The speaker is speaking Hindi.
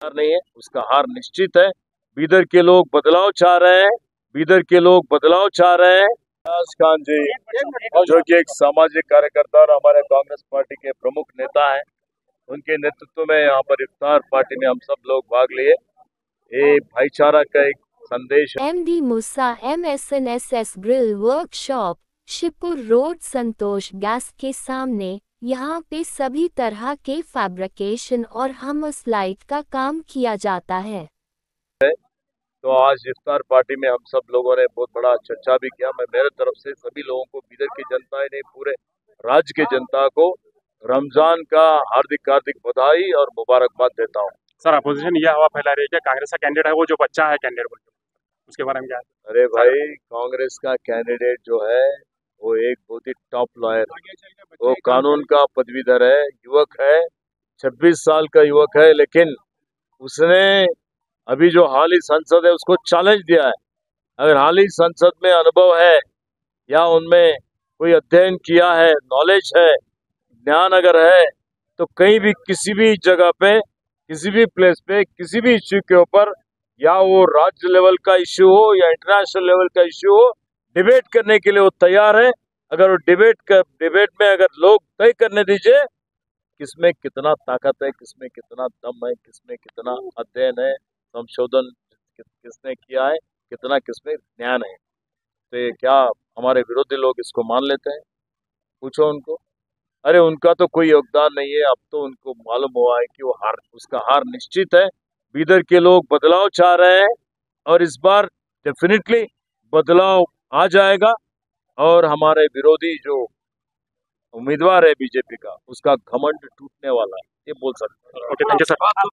नहीं है, उसका हार निश्चित है। बीदर के लोग बदलाव चाह रहे हैं, बीदर के लोग बदलाव चाह रहे हैं। फयाज खान जी जो कि एक सामाजिक कार्यकर्ता और हमारे कांग्रेस पार्टी के प्रमुख नेता हैं, उनके नेतृत्व में यहाँ पर इफ्तार पार्टी में हम सब लोग भाग लिए। ये भाईचारा का एक संदेश है। MD Musa MSNSS grill workshop, Shivpur road, Santosh gas के सामने। यहाँ पे सभी तरह के फैब्रिकेशन और हमस लाइट का काम किया जाता है। तो आज इफ्तार पार्टी में हम सब लोगों ने बहुत बड़ा चर्चा भी किया। मैं मेरे तरफ से सभी लोगों को, बीदर की जनता ने, पूरे राज्य की जनता को रमजान का हार्दिक हार्दिक बधाई और मुबारकबाद देता हूँ। सर, अपोजिशन यह हवा फैला रही है कि कांग्रेस का कैंडिडेट है वो जो बच्चा है कैंडिडेट बोल के, उसके बारे में क्या है? अरे भाई, कांग्रेस का कैंडिडेट जो है वो एक बहुत ही टॉप लॉयर है, वो कानून का पदवीधर है, युवक है, 26 साल का युवक है, लेकिन उसने अभी जो हाल ही संसद है उसको चैलेंज दिया है। अगर हाल ही संसद में अनुभव है या उनमें कोई अध्ययन किया है, नॉलेज है, ज्ञान अगर है, तो कहीं भी किसी भी जगह पे, किसी भी प्लेस पे, किसी भी इश्यू के ऊपर, या वो राज्य लेवल का इश्यू हो या इंटरनेशनल लेवल का इश्यू हो, डिबेट करने के लिए वो तैयार है। अगर वो डिबेट में अगर लोग तय करने दीजिए किसमें कितना ताकत है, किसमें कितना दम है, किसमें कितना अध्ययन है, संशोधन किसने किया है, कितना किसमें ज्ञान है, तो ये क्या हमारे विरोधी लोग इसको मान लेते हैं? पूछो उनको। अरे उनका तो कोई योगदान नहीं है। अब तो उनको मालूम हुआ है कि वो उसका हार निश्चित है। बीदर के लोग बदलाव चाह रहे हैं और इस बार डेफिनेटली बदलाव आ जाएगा और हमारे विरोधी जो उम्मीदवार है बीजेपी का, उसका घमंड टूटने वाला है, ये बोल सकते हैं। Okay, thank you sir.